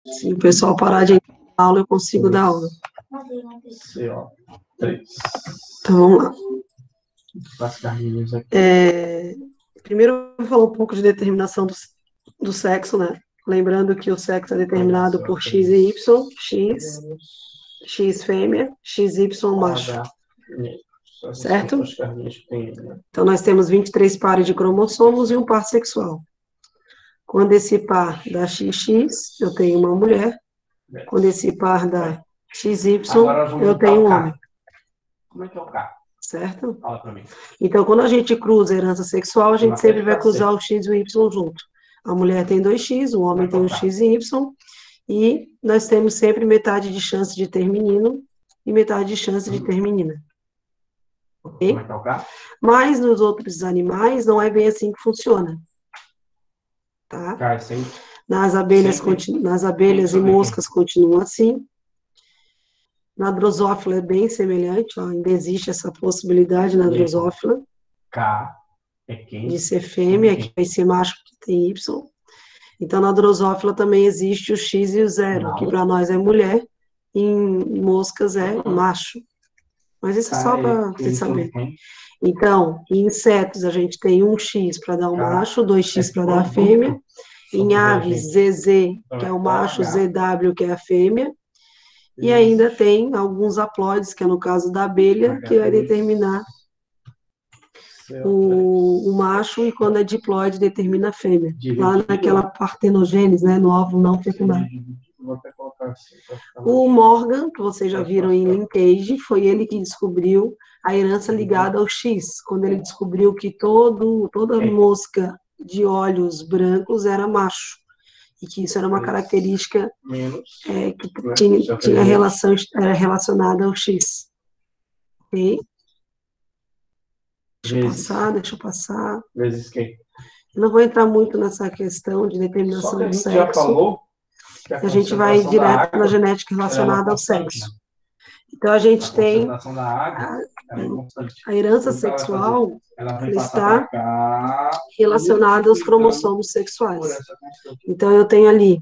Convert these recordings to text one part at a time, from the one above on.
Se o pessoal parar de entrar na aula, eu consigo dar aula. CO3. Então, vamos lá. As carninhas aqui. Primeiro, eu vou falar um pouco de determinação do sexo, né? Lembrando que o sexo é determinado por X e Y, X fêmea, XY macho. Certo? Então, nós temos 23 pares de cromossomos e um par sexual. Quando esse par dá XX, eu tenho uma mulher. Quando esse par dá XY, eu tenho um homem. Como é que é o K? Certo? Fala pra mim. Então, quando a gente cruza a herança sexual, a gente sempre vai cruzar o X e o Y junto. A mulher tem 2X, o homem tem um X e Y, e nós temos sempre metade de chance de ter menino e metade de chance de ter menina. Ok? Como é que é o K? Mas nos outros animais não é bem assim que funciona. Tá? K é sempre. Nas abelhas e moscas continua assim. Na drosófila é bem semelhante, ó, ainda existe essa possibilidade na drosófila. K é quem? De ser fêmea, que vai ser macho que tem Y. Então, na drosófila também existe o X e o 0, que para nós é mulher, e em moscas é macho. Mas isso é só para você saber. Então, em insetos, a gente tem um X para dar o macho, 2X para dar a fêmea. Em aves, ZZ, que é o macho, ZW, que é a fêmea. E ainda tem alguns haploides, que é no caso da abelha, que vai determinar o macho, e quando é diploide, determina a fêmea. Lá naquela partenogênese, né, no óvulo não fecundado. O Morgan, que vocês já viram em Linkage, foi ele que descobriu a herança ligada ao X, quando ele descobriu que toda mosca de olhos brancos era macho, e que isso era uma característica que tinha relação, era relacionada ao X. Ok? Deixa eu passar. Vezes quem? Eu não vou entrar muito nessa questão de determinação do sexo. Já falou que a gente vai direto na genética relacionada ao sexo. Então, a gente tem a herança sexual, ela está relacionada aos cromossomos sexuais. Então, eu tenho ali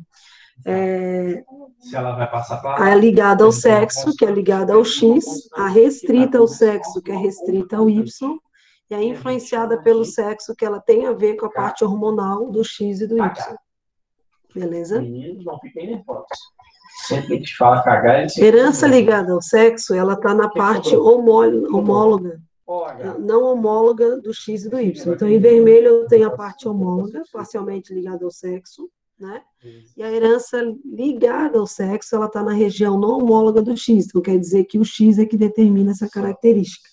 a ligada ao sexo, que é ligada ao X, a restrita ao sexo, que é restrita ao Y, e a influenciada pelo sexo, que ela tem a ver com a parte hormonal do X e do Y. Beleza? Não fiquem nervosos. Sempre que te fala cagar, ele herança ligada ao sexo, ela está na parte homóloga, não homóloga do X e do Y. Então, em vermelho, eu tenho a parte homóloga, parcialmente ligada ao sexo, né? E a herança ligada ao sexo, ela está na região não homóloga do X. Então, quer dizer que o X é que determina essa característica.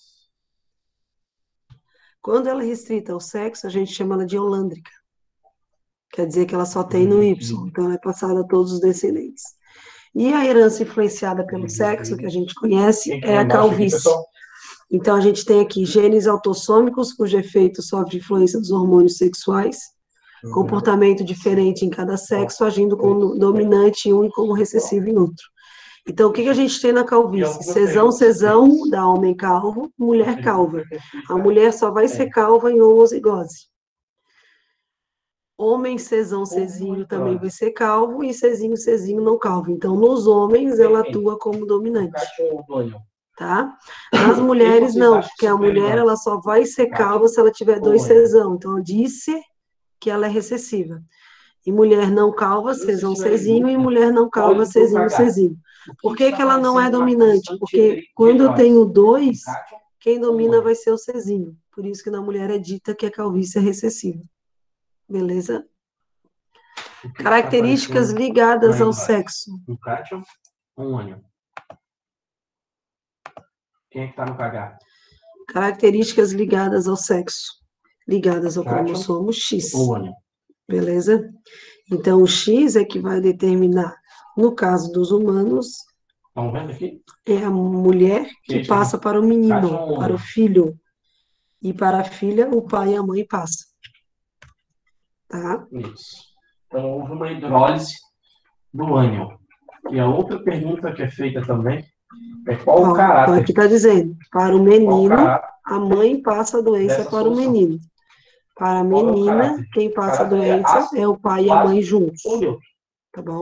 Quando ela é restrita ao sexo, a gente chama ela de holândrica. Quer dizer que ela só tem no Y. Então, ela é passada a todos os descendentes. E a herança influenciada pelo sexo, que a gente conhece, é a calvície. Então, a gente tem aqui genes autossômicos, cujo efeito sofre influência dos hormônios sexuais, comportamento diferente em cada sexo, agindo como dominante em um e como recessivo em outro. Então, o que a gente tem na calvície? Cesão dá homem calvo, mulher calva. A mulher só vai ser calva em homozigose. Homem cesão cesinho também vai ser calvo, e cesinho não calvo. Então, nos homens, ela atua como dominante. Tá? Nas mulheres, não, porque a mulher ela só vai ser calva se ela tiver 2 cesão. Então, disse que ela é recessiva. E mulher não calva, cesão cesinho, e mulher não calva, cesinho. Por que ela não é dominante? Porque quando eu tenho 2, quem domina vai ser o cesinho. Por isso que na mulher é dita que a calvície é recessiva. Beleza? Características ligadas ao sexo. Um cátion ou um ânion? Quem é que está no KH? Características ligadas ao sexo. Ligadas ao cromossomo X. Ou ânion? Beleza? Então, o X é que vai determinar, no caso dos humanos, Estão vendo aqui? é a mulher que passa para o menino, para o filho. E para a filha, o pai e a mãe passam. Tá? Isso. Então, houve uma hidrólise do ânion. E a outra pergunta que é feita também é qual o caráter. Então, aqui está dizendo, para o menino, a mãe passa a doença para o menino. Para a menina, quem passa a doença é o pai e a mãe juntos. Tá bom?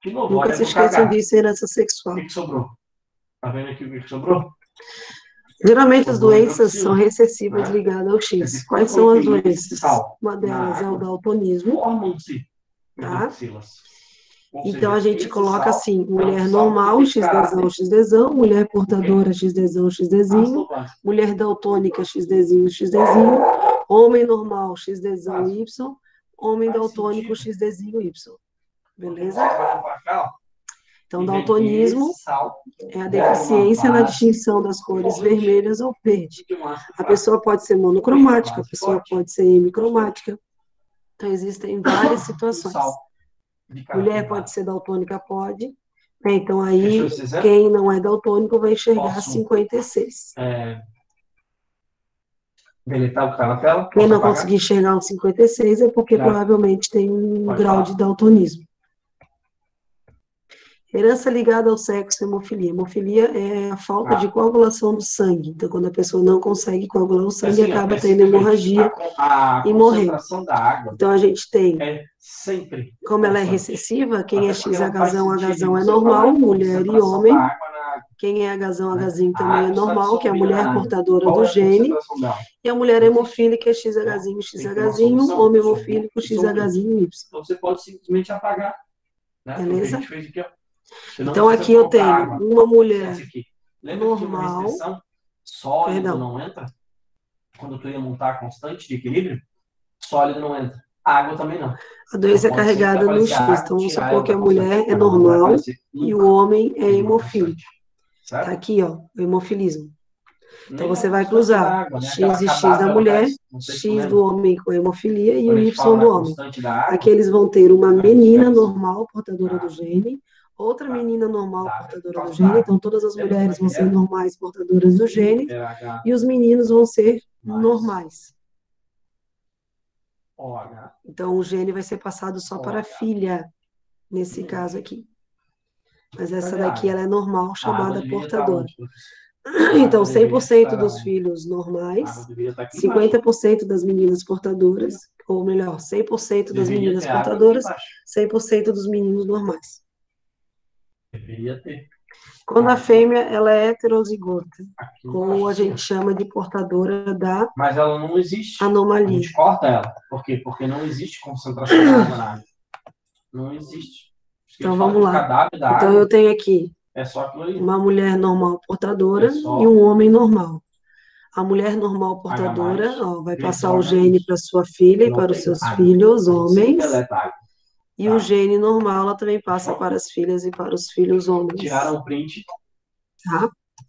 De novo, Nunca olha se no esqueçam KH. disso, herança O sexual. que sobrou? Tá vendo aqui o que sobrou? Geralmente as Sobrou doenças são hidroxila, recessivas né? ligadas ao Quer X. dizer, Quais quando eu são as coloquei esse doenças? sal Uma na delas é o água, daltonismo, formam-se tá? hidroxilas. Ou Então seja, a gente esse coloca sal assim, é um mulher sal que normal, tem XDzão, caráter XDzão, mulher o quê? portadora, XDzão, XDzinho, Ácido básico. mulher daltônica, XDzinho, XDzinho, homem normal, XDzão, Y, homem Faz daltônico, sentido. XDzinho, Y. Porque Beleza? você vai pra cá, ó, Então, e vê que daltonismo esse sal é a tem uma deficiência na base distinção das cores forte vermelhas ou verde. de um ácido A básico. pessoa pode ser monocromática, a pessoa pode ser hemicromática. Então, existem várias Um situações. sal de caráter Mulher pode básico. ser daltônica? Pode. Então, Fechou aí, esse exemplo? quem não é daltônico vai enxergar Posso 56. deletar o que está na tela? Quem Posso não apagar? conseguir enxergar um 56 é porque Claro. provavelmente tem um Pode grau falar. de daltonismo. Herança ligada ao sexo, hemofilia. Hemofilia é a falta de coagulação do sangue. Então, quando a pessoa não consegue coagular o sangue, Assim, ó, acaba é tendo simplesmente hemorragia a e morrendo. concentração da água Então, a gente tem, é sempre como ela é constante. recessiva, quem é Até porque não faz XHzão, sentido Hzão é você falar normal, em mulher e concentração homem. da água na água, Quem é Hzão, né? Hzinho A também é água está normal, que é a dissolvida mulher na água. portadora Qual do é a gene. concentração dela? E a mulher Não existe. hemofílica é XHzinho, Tem que ter uma XHzinho, solução. homem Solvou hemofílico, e solveu. XHzinho, Y. Então você pode simplesmente apagar, né? Foi o que a Beleza? gente fez aqui, ó. Você não Então, precisa aqui eu colocar tenho água. uma mulher Esquece aqui. Lembra que tinha uma normal, restrição? Sólido perdão, não entra? Quando tu ia montar a constante de equilíbrio, sólido não entra. Água também não. a doença é Então pode sempre carregada no aparecer X. a água Então, e vamos tirar supor ela que da a constante. mulher é Mas ela não vai normal aparecer e o nunca homem é em uma hemofílico. constante. Tá Certo? aqui, ó, o hemofilismo. Então, Nem na você vai constante da cruzar água, né? Aquela X e X da cadáver, ela mulher, aparece. Não sei se tu X do lembra. homem com hemofilia e Quando o a Y gente fala do na homem. constante da água, Aqui eles vão ter uma a gente menina pega assim. normal, portadora do gene, outra menina normal, W portadora por do causa gene. da água. Então, todas as Lembra como mulheres é vão que ser era? normais, portadoras do gene, RH e os meninos vão ser mais normais. OH. Então, o gene vai ser passado só para a OH. filha, nesse caso aqui. Mas essa Cadê a daqui, água? ela é normal, A água chamada deveria estar portadora. onde, professor? A Então, água deveria 100% estar dos onde? filhos A normais, água deveria estar aqui embaixo. 50% das meninas portadoras, ou melhor, 100% das Deveria meninas ter água aqui portadoras, embaixo. 100% dos meninos normais. Deveria ter. Quando a Aqui, fêmea, ela é heterozigota, aqui ou embaixo, a assim, gente chama de portadora da mas ela não existe. A anomalia. gente corta ela. Por quê? Porque não existe concentração da água na água. Não existe. Se a Então, gente fala vamos de lá. cadáver da Então, água, eu tenho aqui é só aquilo ali. uma mulher normal portadora É só e um homem normal. A mulher normal H+, portadora, ó, vai vezes passar o OH+. gene para sua filha e Não para os tem seus água. filhos, A gente sempre homens, deleta água. e o Tá. gene normal ela também passa Fechou? para as filhas e para os filhos homens, Tiraram o print. tá?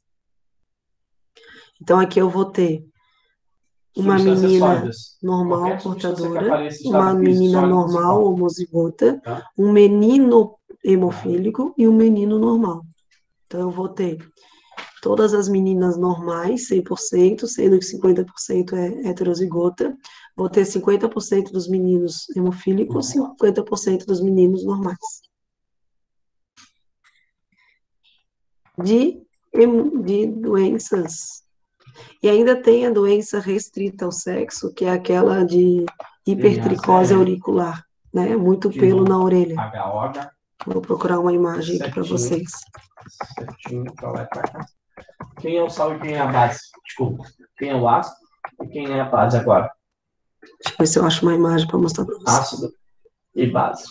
Então, aqui eu vou ter uma Substâncias menina sólidas. normal Qualquer substância que portadora, apareça em uma estado físico menina sólido, você normal corta. homozigota, Tá? um menino hemofílico e um menino normal. Então, eu vou ter todas as meninas normais, 100%, sendo que 50% é heterozigota. Vou ter 50% dos meninos hemofílicos, 50% dos meninos normais. De doenças. E ainda tem a doença restrita ao sexo, que é aquela de hipertricose auricular, né? Muito pelo na orelha. HOH. Vou procurar uma imagem aqui para vocês. Certinho, pra lá e pra cá. Quem é o sal e quem é a base? Desculpa. Quem é o ácido e quem é a base agora? Deixa eu ver se eu acho uma imagem para mostrar para vocês. Ácido e base.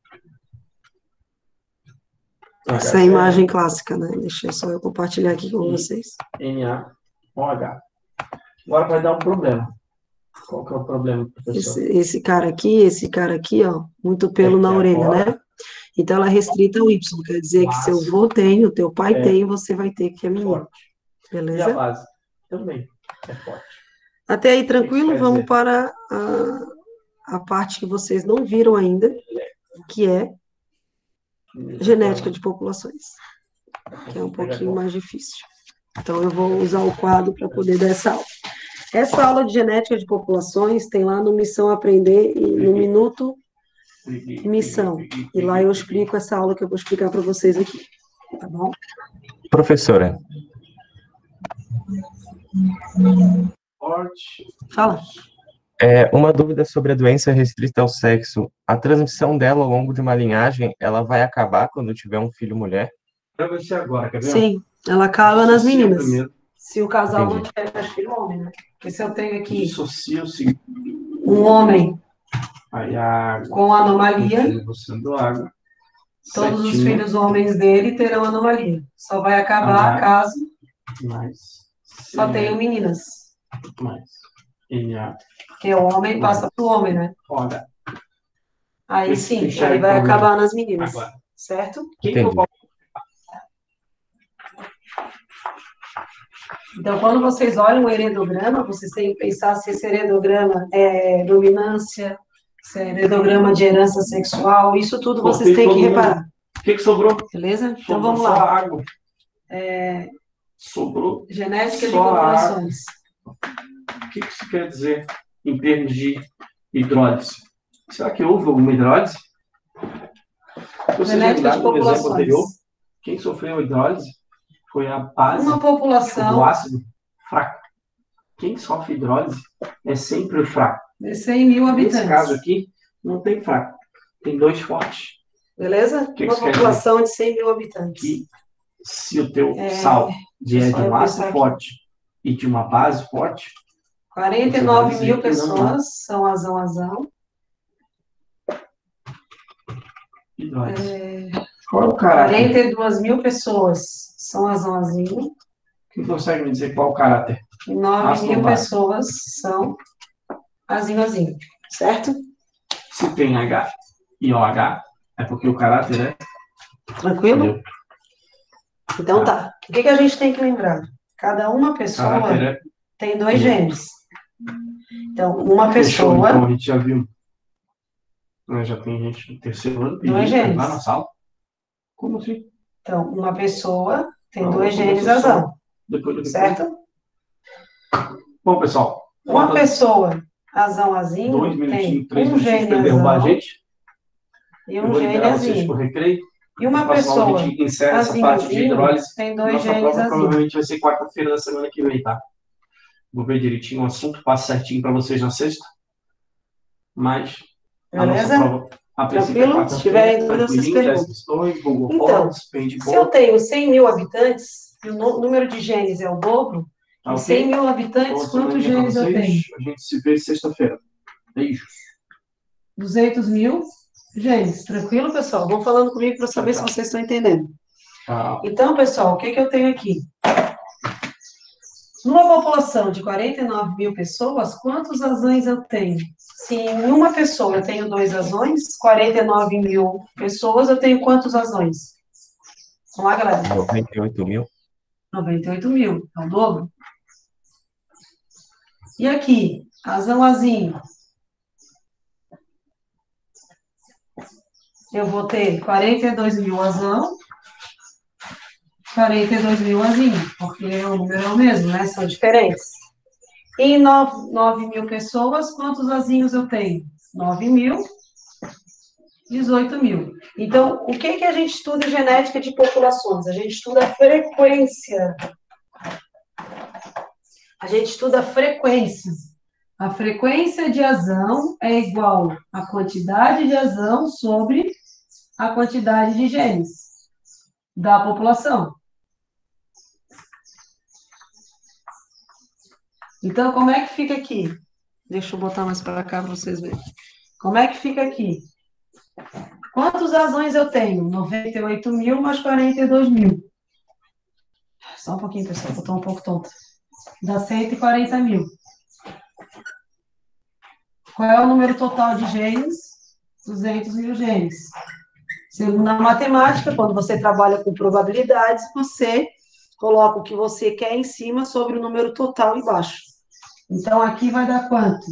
Essa é a imagem clássica, né? Deixa eu só compartilhar aqui com vocês. NaOH. Agora vai dar um problema. Qual que é o problema, professor? Esse cara aqui, ó, muito pelo na orelha, né? Então, ela é restrita ao Y, quer dizer que seu avô tem, o teu pai tem, você vai ter que é menino. E a Beleza? base também é forte. Até aí, tranquilo? Vamos dizer? para a parte que vocês não viram ainda, que é genética de populações, que é um pouquinho mais difícil. Então, eu vou usar o quadro para poder dar essa aula. Essa aula de genética de populações tem lá no Missão Aprender, no Minuto Missão. E lá eu explico essa aula que eu vou explicar para vocês aqui. Tá bom? Professora, Fala. Uma dúvida sobre a doença restrita ao sexo. A transmissão dela ao longo de uma linhagem, ela vai acabar quando tiver um filho mulher? Vai ser agora, quer ver? Sim, ela acaba nas Dissocia meninas. primeiro. Se o casal não Entendi. tiver mais filho homem, né? Porque se eu tenho aqui Dissocia o seguinte. um homem Aí a água com anomalia, continua sendo água. todos os Certinho. filhos homens dele terão anomalia. Só vai acabar Ah. caso Mais. só tenham meninas. Mais. Na. Porque o homem passa pro homem, né? Olha. Aí Esse sim, enxerga aí vai o problema. acabar nas meninas. Agora. Certo? Entendi. Então, quando vocês olham o heredograma, vocês têm que pensar se esse heredograma é dominância, se é heredograma de herança sexual, isso tudo vocês têm que reparar. O que sobrou? Beleza? Então Sobrou vamos só lá. a água. Sobrou Genética de só a populações. O que isso quer dizer em termos de hidrólise? Será que houve alguma hidrólise? Você Genética de no exemplo populações. anterior, quem sofreu hidrólise foi a base Uma do população ácido fraco. Quem sofre hidrólise é sempre o fraco. de 100 mil habitantes. Nesse caso aqui, não tem fraco. Tem dois fortes. Beleza? Que uma isso quer população de 100 mil habitantes. Que se o teu sal vier de um ácido forte e de uma base forte, 49 dizer mil que não pessoas são azão. hidrólise. Qual é o caráter? 42 mil pessoas são azão. Quem consegue me dizer qual é o caráter? E 9 Ácido mil ou base? pessoas são azinho. Certo? Se tem H e OH, é porque o caráter é... Tranquilo? Entendeu? Então tá. O que a gente tem que lembrar? Cada uma pessoa Caráter tem 2 genes. Então, uma Fechou, pessoa... então a gente já viu. Já tem gente no terceiro ano Dois pedindo genes. lá na sala. Como assim? Então, uma pessoa tem Não, 2 genes começa só. azão. Depois do Certo? Bom, pessoal. Uma falta pessoa azão-azinho 2 minutinhos, tem 3 um minutinhos gene para derrubar a azão gente. e Eu um vou gene liberar vocês azinho. para o recreio. E uma Na próxima aula pessoa a gente encerra essa parte de azinho hidrólise. tem 2 Nossa genes prova azinho. provavelmente vai ser quarta-feira da semana que vem, tá? Vou ver direitinho o assunto, passo certinho para vocês na sexta. Mas a nossa Beleza? prova, a princípio, é Tranquilo? Se tiverem dúvida, vocês tranquilinho, 10 perguntam. questões, Google Então, Forms, Paint se eu Board. tenho 100 mil habitantes e o número de genes é o dobro, Tá em ok? 100 mil habitantes, Boa quantos semaninha pra genes eu vocês. tenho? A gente se vê sexta-feira. Beijos. 200 mil genes. Tranquilo, pessoal? Vão falando comigo para saber se vocês estão entendendo. Tchau. Então, pessoal, o que eu tenho aqui? Numa população de 49 mil pessoas, quantos azões eu tenho? Se em uma pessoa eu tenho 2 azões, 49 mil pessoas, eu tenho quantos azões? Vamos lá, galera. 98 mil. 98 mil, é o dobro. E aqui, azão-azinho. Eu vou ter 42 mil azão, 42 mil azinho, porque o número é o mesmo, né? São diferentes. E 9 mil pessoas, quantos azinhos eu tenho? 9 mil, 18 mil. Então, o que a gente estuda em genética de populações? A gente estuda a frequência. A gente estuda a frequência. A frequência de azão é igual à quantidade de azão sobre a quantidade de genes da população. Então, como é que fica aqui? Deixa eu botar mais para cá para vocês verem. Como é que fica aqui? Quantos azões eu tenho? 98 mil mais 42 mil. Só um pouquinho, pessoal, eu estou um pouco tonta. Dá 140 mil. Qual é o número total de genes? 200 mil genes. Segundo a matemática, quando você trabalha com probabilidades, você coloca o que você quer em cima sobre o número total embaixo. Então, aqui vai dar quanto?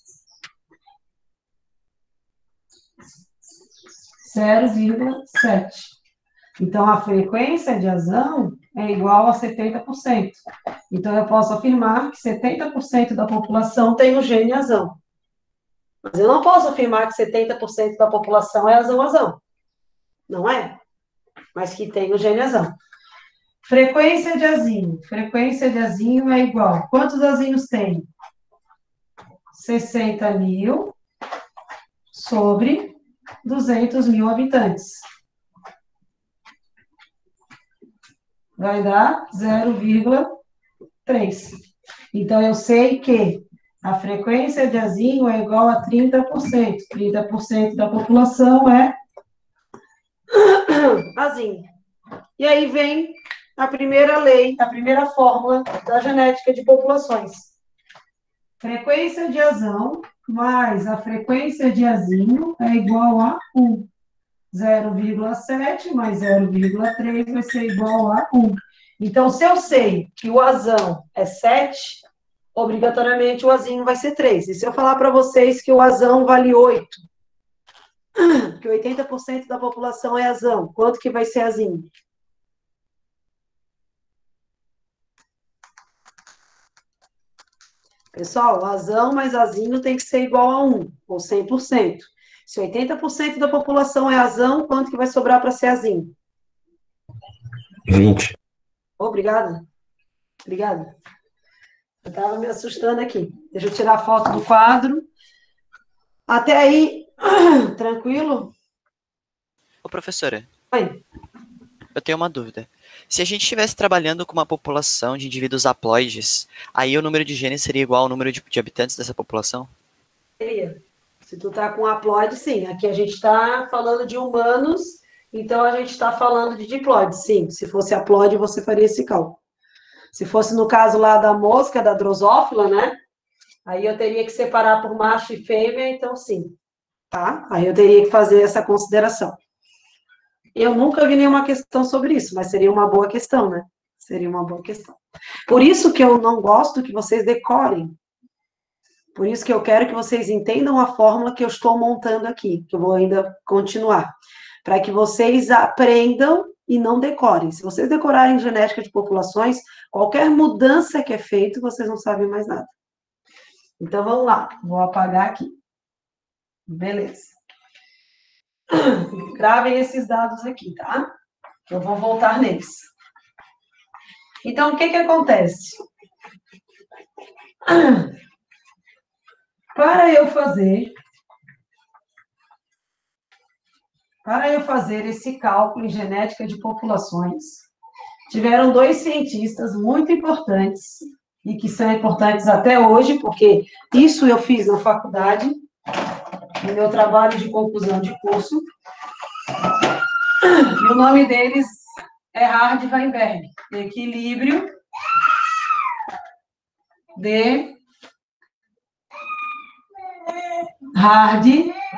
0,7. Então, a frequência de azão é igual a 70%. Então, eu posso afirmar que 70% da população tem o gene azão. Mas eu não posso afirmar que 70% da população é azão-azão. Não é? Mas que tem o gene azão. Frequência de azinho. Frequência de azinho é igual. Quantos azinhos tem? 60.000 sobre 200.000 habitantes. Vai dar 0,3. Então, eu sei que a frequência de azinho é igual a 30%. 30% da população é azinho. E aí vem a primeira lei, a primeira fórmula da genética de populações. Frequência de azão mais a frequência de azinho é igual a 1. 0,7 mais 0,3 vai ser igual a 1. Então, se eu sei que o azão é 7, obrigatoriamente o azinho vai ser 3. E se eu falar para vocês que o azão vale 8, que 80% da população é azão, quanto que vai ser azinho? Pessoal, azão mais azinho tem que ser igual a 1, ou 100%. Se 80% da população é azão, quanto que vai sobrar para ser azinho? 20. Obrigada. Obrigada. Eu estava me assustando aqui. Deixa eu tirar a foto do quadro. Até aí, tranquilo? Ô, professora, Oi. eu tenho uma dúvida. Se a gente estivesse trabalhando com uma população de indivíduos haploides, aí o número de genes seria igual ao número de habitantes dessa população? Seria. Se tu tá com haploide, sim. Aqui a gente está falando de humanos, então a gente está falando de diploide, sim. Se fosse haploide, você faria esse cálculo. Se fosse no caso lá da mosca, da drosófila, né? Aí eu teria que separar por macho e fêmea, então sim. Tá? Aí eu teria que fazer essa consideração. Eu nunca vi nenhuma questão sobre isso, mas seria uma boa questão, né? Seria uma boa questão. Por isso que eu não gosto que vocês decorem. Por isso que eu quero que vocês entendam a fórmula que eu estou montando aqui, que eu vou ainda continuar. Para que vocês aprendam e não decorem. Se vocês decorarem genética de populações, qualquer mudança que é feita, vocês não sabem mais nada. Então, vamos lá. Vou apagar aqui. Beleza. Gravem esses dados aqui, tá? Eu vou voltar neles. Então, o que que acontece? Para eu fazer esse cálculo em genética de populações, tiveram dois cientistas muito importantes, e que são importantes até hoje, porque isso eu fiz na faculdade, no meu trabalho de conclusão de curso, e o nome deles é Hard e Weinberg, equilíbrio de Hard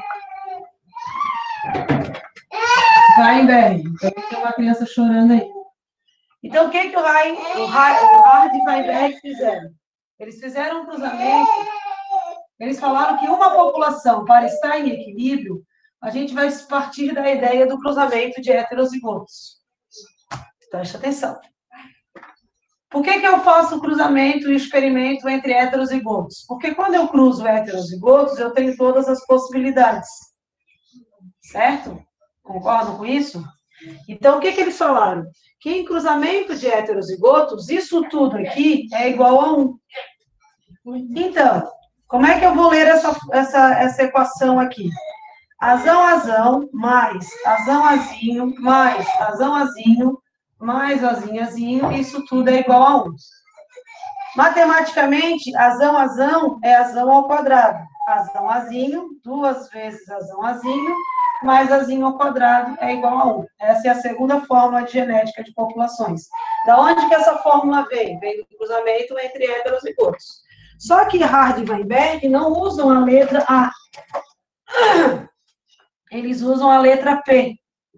Weinberg. Então, tem uma criança chorando aí. Então, o que o Hard e Weinberg fizeram? Eles fizeram um cruzamento, eles falaram que uma população, para estar em equilíbrio, a gente vai partir da ideia do cruzamento de heterozigotos. Preste atenção. Por que eu faço o cruzamento e experimento entre heterozigotos? Porque quando eu cruzo heterozigotos, eu tenho todas as possibilidades. Certo? Concordam com isso? Então, o que eles falaram? Que em cruzamento de heterozigotos, isso tudo aqui é igual a 1. Então, como é que eu vou ler essa equação aqui? Azão, mais azão-azinho, mais azão-azinho, mais azinho, isso tudo é igual a 1. Matematicamente, azão é azão ao quadrado. Azão-azinho, 2 vezes azão-azinho, mais azinho ao quadrado é igual a 1. Essa é a segunda fórmula de genética de populações. Da onde que essa fórmula vem? Vem do cruzamento entre heterozigotos. Só que Hard e Weinberg não usam a letra A. Eles usam a letra P.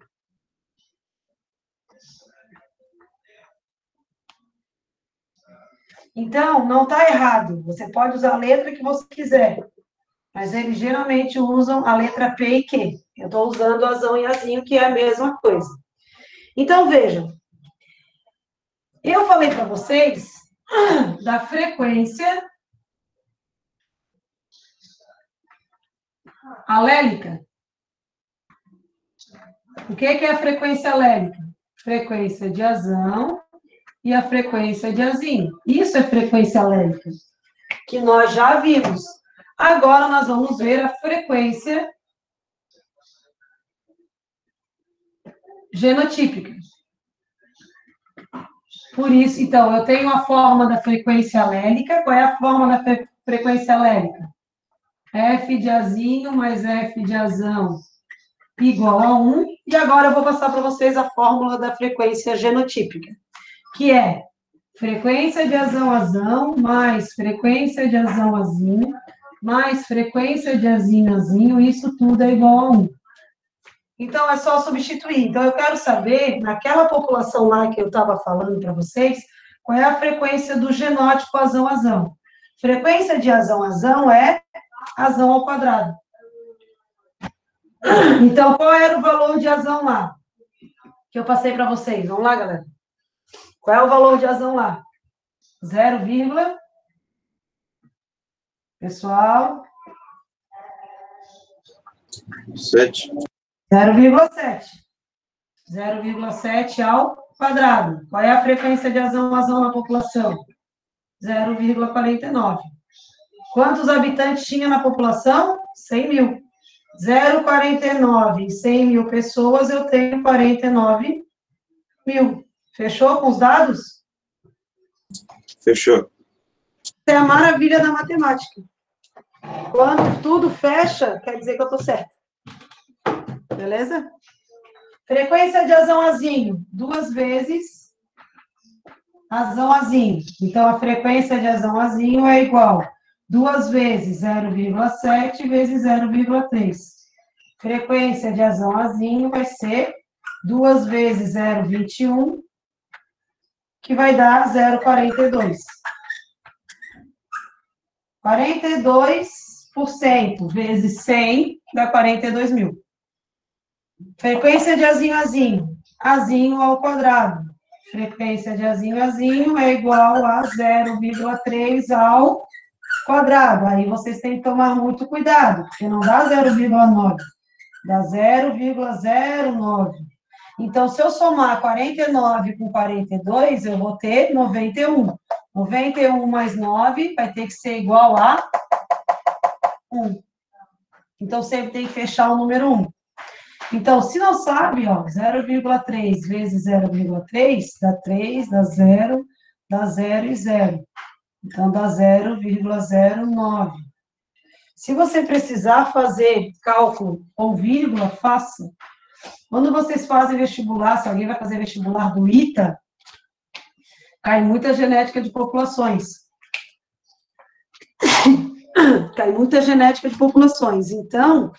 Então, não está errado. Você pode usar a letra que você quiser. Mas eles geralmente usam a letra P e Q. Eu estou usando azão e azinho, que é a mesma coisa. Então, vejam. Eu falei para vocês da frequência alélica. O que é a frequência alélica? Frequência de azão e a frequência de azinho. Isso é frequência alélica, que nós já vimos. Agora nós vamos ver a frequência genotípica. Por isso, então, eu tenho a forma da frequência alélica. Qual é a forma da frequência alélica? F de Azinho mais F de Azão igual a 1. E agora eu vou passar para vocês a fórmula da frequência genotípica, que é frequência de Azão-Azão mais frequência de Azão-Azinho mais frequência de Azinho-Azinho, isso tudo é igual a 1. Então, é só substituir. Então, eu quero saber, naquela população lá que eu estava falando para vocês, qual é a frequência do genótipo Azão-Azão. Frequência de Azão-Azão é Azão ao quadrado. Então, qual era o valor de Azão lá? Que eu passei para vocês. Vamos lá, galera. Qual é o valor de Azão lá? 0, pessoal? 7. 0,7. 0,7 ao quadrado. Qual é a frequência de Azão-Azão na população? 0,49. Quantos habitantes tinha na população? 100 mil. 0,49 em 100 mil pessoas, eu tenho 49 mil. Fechou com os dados? Fechou. É a maravilha da matemática. Quando tudo fecha, quer dizer que eu estou certo. Beleza? Frequência de Azão-Azinho, 2 vezes Azão-Azinho. Então, a frequência de Azão-Azinho é igual 2 vezes 0,7 vezes 0,3. Frequência de Azão-Azinho vai ser 2 vezes 0,21, que vai dar 0,42. 42% vezes 100 dá 42 mil. Frequência de Azinho-Azinho, Azinho ao quadrado. Frequência de Azinho-Azinho é igual a 0,3 ao quadrado. Aí vocês têm que tomar muito cuidado, porque não dá 0,9, dá 0,09. Então, se eu somar 49 com 42, eu vou ter 91. 91 mais 9 vai ter que ser igual a 1. Então, sempre tem que fechar o número 1. Então, se não sabe, ó, 0,3 vezes 0,3 dá 3, dá 0 e 0. Então, dá 0,09. Se você precisar fazer cálculo com vírgula, faça. Quando vocês fazem vestibular, se alguém vai fazer vestibular do ITA, cai muita genética de populações. Cai muita genética de populações. Então,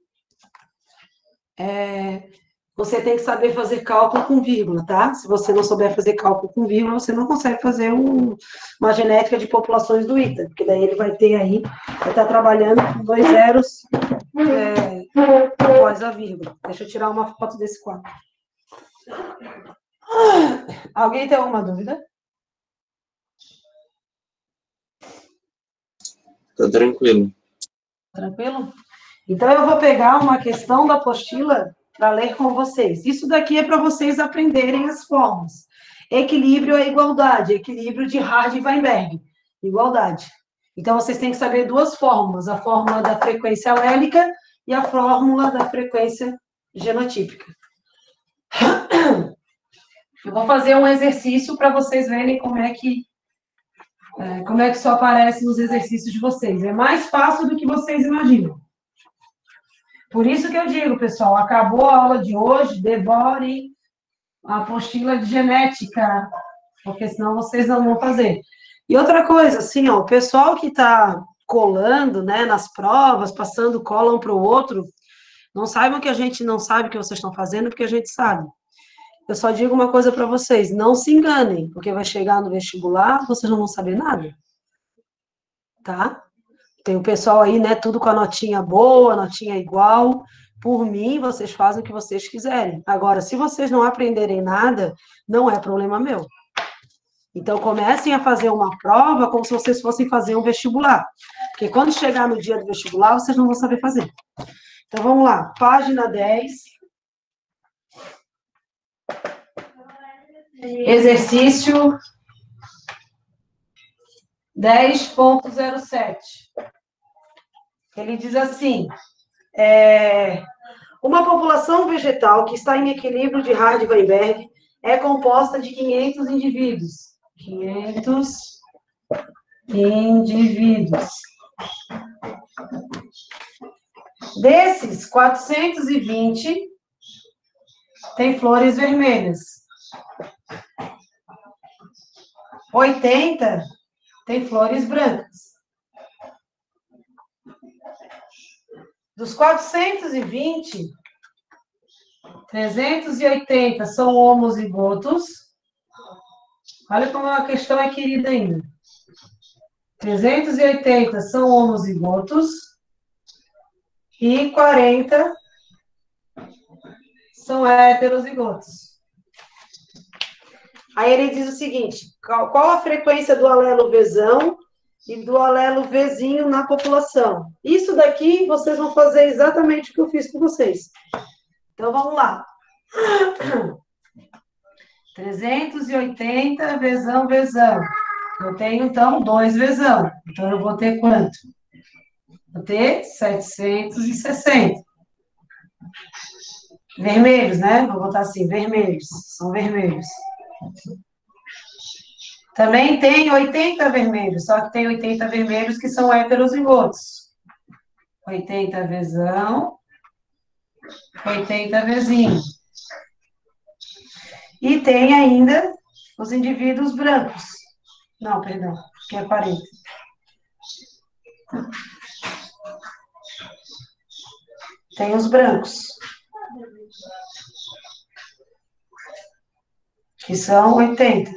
você tem que saber fazer cálculo com vírgula, tá? Se você não souber fazer cálculo com vírgula, você não consegue fazer uma genética de populações do ITA, porque daí ele vai ter aí, vai estar trabalhando com 2 zeros após a vírgula. Deixa eu tirar uma foto desse quadro. Alguém tem alguma dúvida? Tá tranquilo. Tranquilo? Então, eu vou pegar uma questão da apostila para ler com vocês. Isso daqui é para vocês aprenderem as formas. Equilíbrio é igualdade. Equilíbrio de Hardy e Weinberg. Igualdade. Então, vocês têm que saber 2 fórmulas. A fórmula da frequência alélica e a fórmula da frequência genotípica. Eu vou fazer um exercício para vocês verem como é que isso aparece nos exercícios de vocês. É mais fácil do que vocês imaginam. Por isso que eu digo, pessoal, acabou a aula de hoje, devorem a apostila de genética, porque senão vocês não vão fazer. E outra coisa, assim, ó, o pessoal que está colando, né, nas provas, passando cola um para o outro, não saibam que a gente não sabe o que vocês estão fazendo, porque a gente sabe. Eu só digo uma coisa para vocês, não se enganem, porque vai chegar no vestibular, vocês não vão saber nada. Tá? Tem o pessoal aí, né, tudo com a notinha boa, notinha igual. Por mim, vocês fazem o que vocês quiserem. Agora, se vocês não aprenderem nada, não é problema meu. Então, comecem a fazer uma prova como se vocês fossem fazer um vestibular. Porque quando chegar no dia do vestibular, vocês não vão saber fazer. Então, vamos lá. Página 10. Exercício 10.07. Ele diz assim, uma população vegetal que está em equilíbrio de Hardy-Weinberg é composta de 500 indivíduos. 500 indivíduos. Desses, 420 têm flores vermelhas. 80 têm flores brancas. Dos 420, 380 são homozigotos. Olha como a questão é querida ainda. 380 são homozigotos e 40 são heterozigotos. Aí ele diz o seguinte, qual a frequência do alelo Vzão e do alelo Vzinho na população? Isso daqui vocês vão fazer exatamente o que eu fiz com vocês. Então, vamos lá. 380 Vzão. Eu tenho, então, 2 Vzão. Então, eu vou ter quanto? Vou ter 760. Vermelhos, né? Vou botar assim, vermelhos. São vermelhos. Também tem 80 vermelhos, só que tem 80 vermelhos que são heterozigotos. 80 Vzão, 80 Vzinho. E tem ainda os indivíduos brancos. Não, perdão, que é 40. Tem os brancos. Que são 80.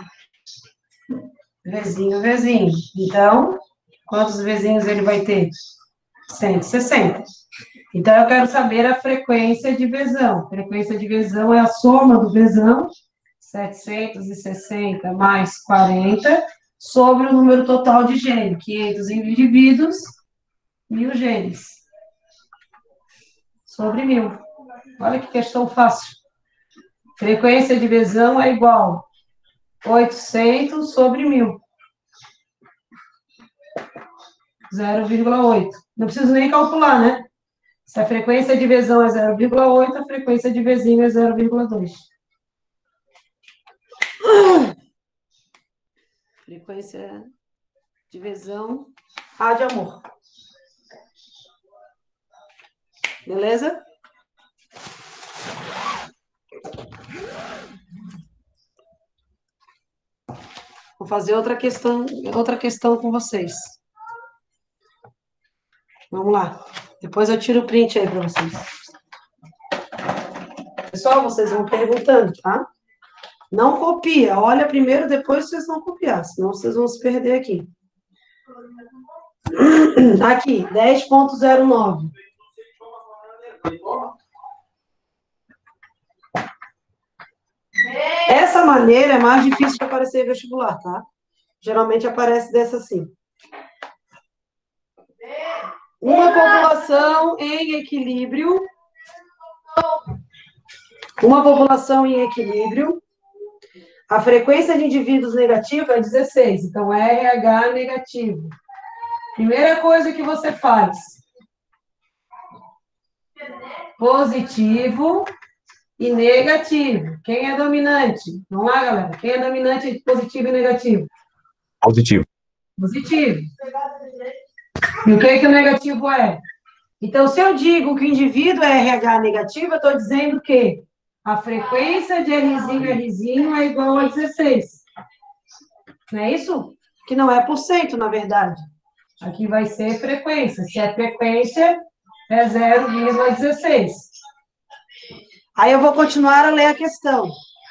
Vzinho. Então, quantos Vzinhos ele vai ter? 160. Então, eu quero saber a frequência de Vzão. A frequência de Vzão é a soma do Vzão, 760 mais 40, sobre o número total de genes, 500 indivíduos, 1000 genes. Sobre 1000. Olha que questão fácil. Frequência de Vzão é igual a 800 sobre 1000. 0,8. Não preciso nem calcular, né? Se a frequência de Vzão é 0,8, a frequência de Vzinho é 0,2. Frequência de Vzão, A de amor. Beleza? Vou fazer outra questão com vocês. Vamos lá. Depois eu tiro o print aí para vocês. Pessoal, vocês vão perguntando, tá? Não copia. Olha primeiro, depois vocês vão copiar. Senão vocês vão se perder aqui. Aqui, 10.09. Essa maneira é mais difícil de aparecer em vestibular, tá? Geralmente aparece dessa assim. Uma população em equilíbrio. A frequência de indivíduos negativa é 16. Então, RH negativo. Primeira coisa que você faz. Positivo e negativo. Quem é dominante? Vamos lá, galera. Quem é dominante de positivo e negativo? Positivo. Positivo. E o que o negativo é? Então, se eu digo que o indivíduo é RH negativo, eu estou dizendo que a frequência de Rzinho é igual a 16. Não é isso? Que não é por cento, na verdade. Aqui vai ser frequência. Se é frequência, é 0,16. Aí eu vou continuar a ler a questão.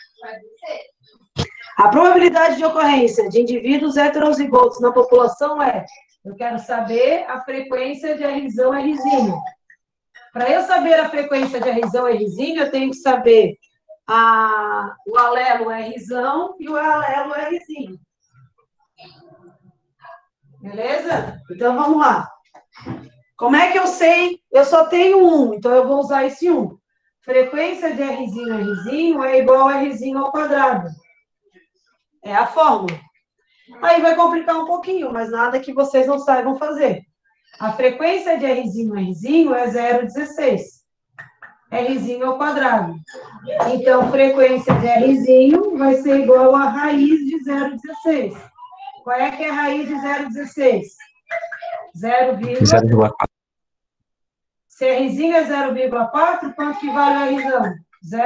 A probabilidade de ocorrência de indivíduos heterozigotos na população é... Eu quero saber a frequência de Rzão Rzinho. Para eu saber a frequência de Rzão Rzinho, eu tenho que saber o alelo Rzão e o alelo Rzinho. Beleza? Então, vamos lá. Como é que eu sei? Eu só tenho um, então eu vou usar esse 1. Frequência de Rzinho é igual a Rzinho ao quadrado. É a fórmula. Aí vai complicar um pouquinho, mas nada que vocês não saibam fazer. A frequência de Rzinho é 0,16. Rzinho ao quadrado. Então, frequência de Rzinho vai ser igual a raiz de 0,16. Qual é que é a raiz de 0,16? 0,4. Se Rzinho é 0,4, quanto que vale o Rzão?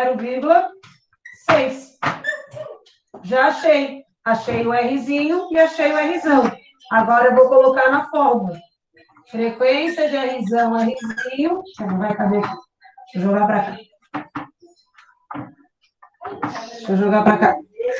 0,6. Já achei. Achei o Rzinho e achei o Rzão. Agora eu vou colocar na fórmula. Frequência de Rzão, Rzinho. Não vai caber aqui. Deixa eu jogar para cá. Deixa eu jogar para cá.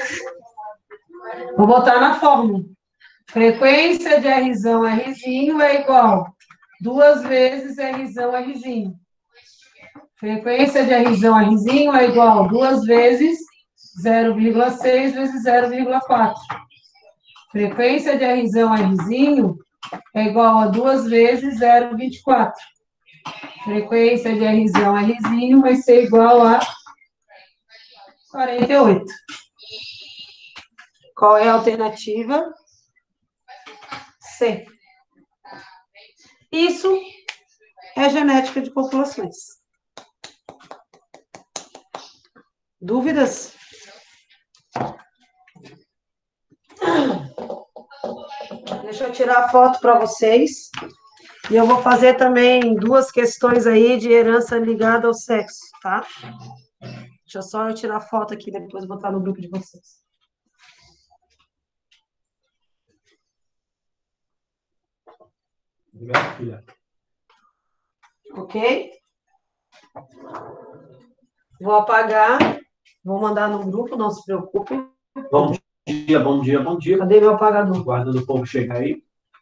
Vou botar na fórmula. Frequência de Rzão, Rzinho é igual 2 vezes Rzão, Rzinho. Frequência de Rzão, Rzinho é igual 2 vezes 0,6 vezes 0,4. Frequência de Rzão, Rzinho é igual a 2 vezes 0,24. Frequência de Rzão, Rzinho vai ser igual a 48. Qual é a alternativa? C. Isso é genética de populações. Dúvidas? Deixa eu tirar a foto para vocês. E eu vou fazer também 2 questões aí de herança ligada ao sexo, tá? Deixa só eu tirar a foto aqui, depois botar no grupo de vocês. Obrigado, filha. Ok? Vou apagar, vou mandar no grupo, não se preocupem. Bom dia, bom dia, bom dia. Cadê meu apagador? Guardando o povo chegar aí.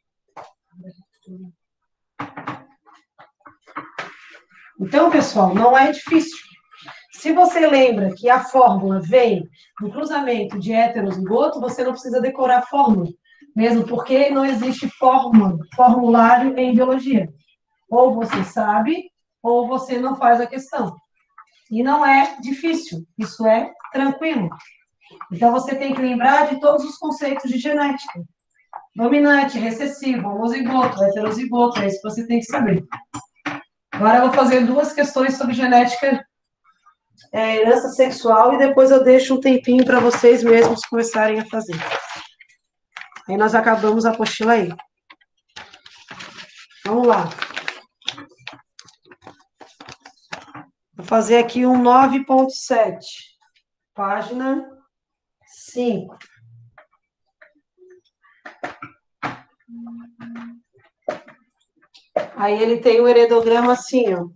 Então, pessoal, não é difícil. Se você lembra que a fórmula vem do cruzamento de heterozigoto, você não precisa decorar a fórmula, mesmo porque não existe formulário em biologia. Ou você sabe, ou você não faz a questão. E não é difícil, isso é tranquilo. Então, você tem que lembrar de todos os conceitos de genética. Dominante, recessivo, homozigoto, heterozigoto, é isso que você tem que saber. Agora, eu vou fazer 2 questões sobre genética, herança sexual, e depois eu deixo um tempinho para vocês mesmos começarem a fazer. Aí nós acabamos a apostila aí. Vamos lá. Vou fazer aqui um 9.7, página 5. Aí ele tem um heredograma assim, ó.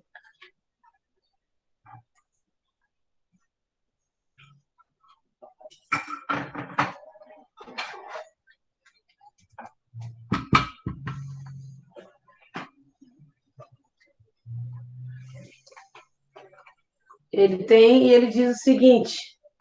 Ele tem, e ele diz o seguinte,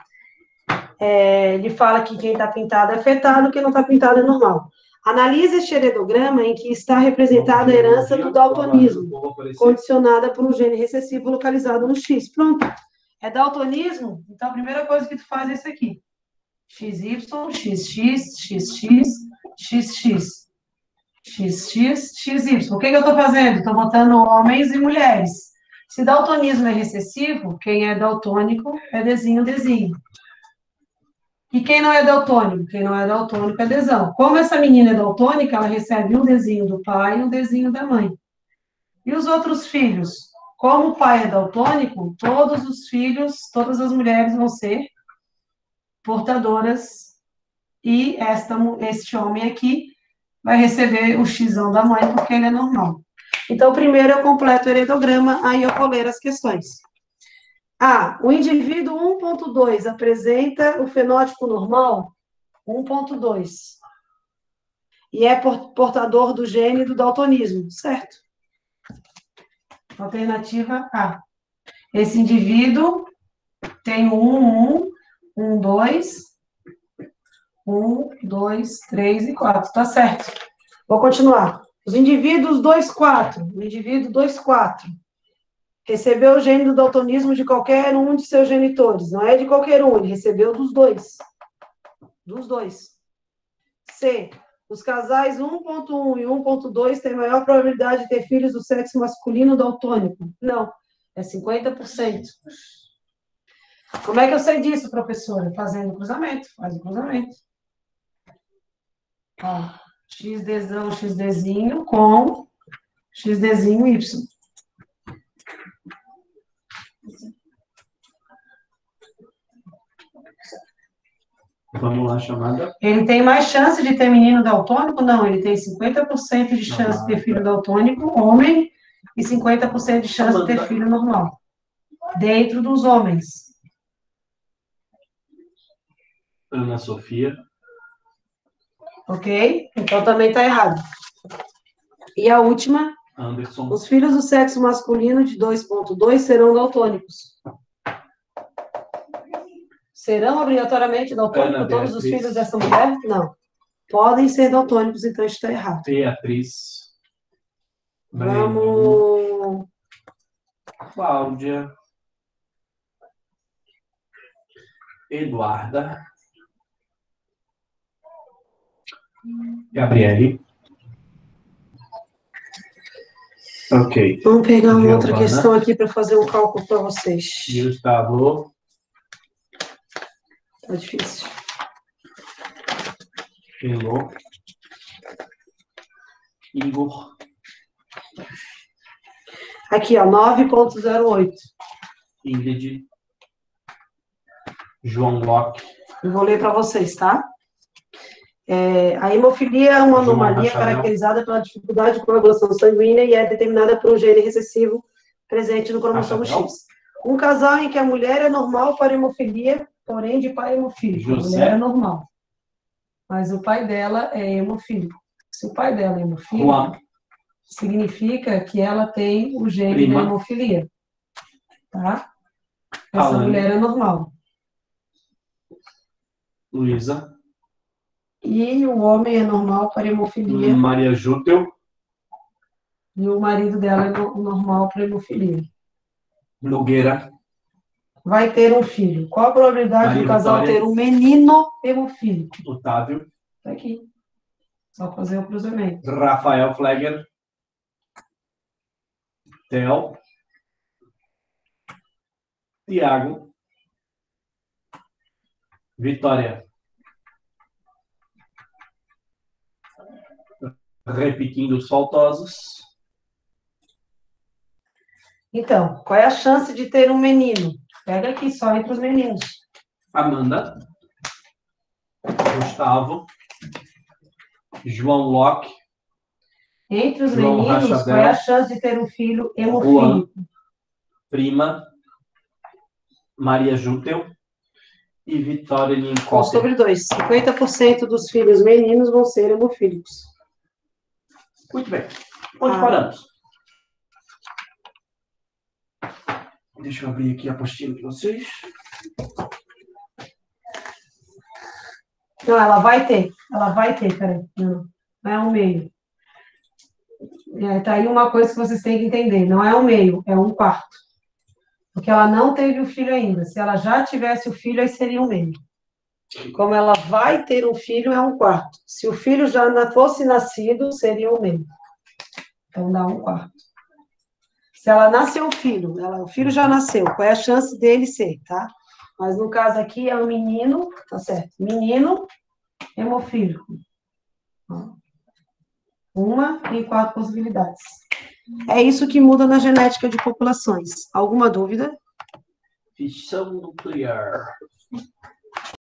ele fala que quem está pintado é afetado, quem não está pintado é normal. Analise este heredograma em que está representada a herança do daltonismo, condicionada por um gene recessivo localizado no X. Pronto. É daltonismo? Então, a primeira coisa que tu faz é isso aqui. XY, XX, XX, XX, XX, XY. O que eu estou fazendo? Estou botando homens e mulheres. Se daltonismo é recessivo, quem é daltônico é desinho, desinho. E quem não é daltônico? Quem não é daltônico é desão. Como essa menina é daltônica, ela recebe um desinho do pai e um desinho da mãe. E os outros filhos? Como o pai é daltônico, todos os filhos, todas as mulheres vão ser portadoras, e este homem aqui vai receber o xão da mãe, porque ele é normal. Então, primeiro eu completo o heredograma, aí eu vou ler as questões. O indivíduo 1.2 apresenta o fenótipo normal 1.2 e é portador do gene do daltonismo, certo? Alternativa A. Esse indivíduo tem 1, 2, 3 e 4, tá certo. Vou continuar. Os indivíduos 2, 4. O indivíduo 2, 4 recebeu o gene do daltonismo de qualquer um de seus genitores. Não é de qualquer um, ele recebeu dos dois. Dos dois. C. Os casais 1.1 e 1.2 têm maior probabilidade de ter filhos do sexo masculino daltônico? Não, é 50%. Como é que eu sei disso, professora? Fazendo cruzamento, faz o cruzamento. Ó, XDzão, XDzinho com XDzinho Y. Vamos lá, chamada. Ele tem mais chance de ter menino daltônico? Não, ele tem 50% de chance de ter filho daltônico, homem, e 50% de chance de ter filho normal. Dentro dos homens. Ana Sofia. Ok? Então também está errado. E a última, Anderson. os filhos do sexo masculino de 2.2 serão daltônicos. Serão obrigatoriamente daltônicos Ana todos os Beatriz. filhos dessa mulher? Não. Podem ser daltônicos, então isso está errado. Beatriz. Vamos. Cláudia. Eduarda. Gabriele. Ok. Vamos pegar uma outra Giovana. questão aqui para fazer um cálculo para vocês. Gustavo. Tá difícil. Elô. Igor. Aqui, ó, 9.08. Ingrid. João Locke. Eu vou ler para vocês, tá? A hemofilia é uma João anomalia Rachanel. caracterizada pela dificuldade de coagulação sanguínea e é determinada por um gene recessivo presente no cromossomo Rachanel. X. Um casal em que a mulher é normal para hemofilia, porém de pai hemofílico. A José. mulher é normal, mas o pai dela é hemofílico. Se o pai dela é hemofílico, Juan. significa que ela tem o gene Prima. da hemofilia. Tá? Essa Alane. mulher é normal. Luísa. E o homem é normal para hemofilia. Maria Jútel. E o marido dela é normal para hemofilia. Nogueira. Vai ter um filho. Qual a probabilidade Maria do casal Vitória. ter um menino hemofílico? Otávio. Tá aqui. Só fazer o cruzamento. Rafael Flegger. Theo. Tiago. Vitória. Repetindo os faltosos. Então, qual é a chance de ter um menino? Pega aqui, só entre os meninos. Amanda. Gustavo. João Locke. Entre os João meninos, Rachadel. qual é a chance de ter um filho hemofílico? Prima. Maria Jútel. E Vitória 1 Nincópia. sobre 2. 50% dos filhos meninos vão ser hemofílicos. Muito bem. Onde Ah. paramos? Deixa eu abrir aqui a apostila de vocês. Não, ela vai ter. Ela vai ter, peraí. Não é um meio. Tá aí uma coisa que vocês têm que entender. Não é um meio, é um quarto. Porque ela não teve o filho ainda. Se ela já tivesse o filho, aí seria um meio. Como ela vai ter um filho, é um quarto. Se o filho já fosse nascido, seria um meio. Então dá um quarto. Se ela nasceu o filho, o filho já nasceu, qual é a chance dele ser, tá? Mas no caso aqui é um menino, tá certo? Menino hemofílico. 1 em 4 possibilidades. É isso que muda na genética de populações. Alguma dúvida? Fissão nuclear.